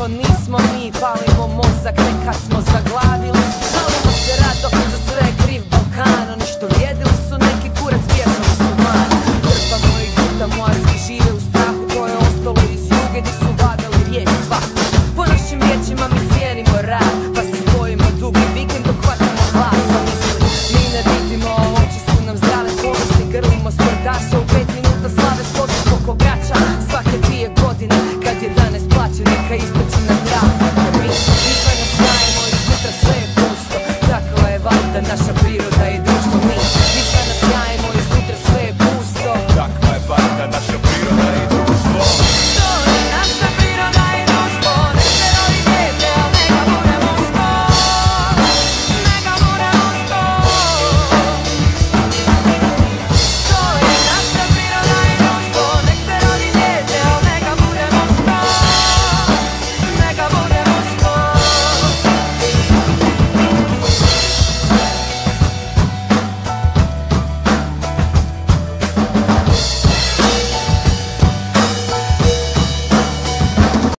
nismo mi, palimo mozak nekad smo zagladili. Žalimo se rado, za sve je kriv Balkan. Oni što vrijedili su neki kurac, bježali su van. Trpamo i gutamo, a svi žive u strahu. To je ostalo iz juge gdje su vadali riječ svaku. Po našim riječima mi cijenimo rad, pa se spojimo dugi vikend dok hvatamo glas. A mislim, mi ne vidimo, oči su nam zdrave, ponosni, grlimo sportaša. U 5 minuta slave složi skoko gača. Svake 2 godine, kad je danas plaće, neka istoči na travu. Mi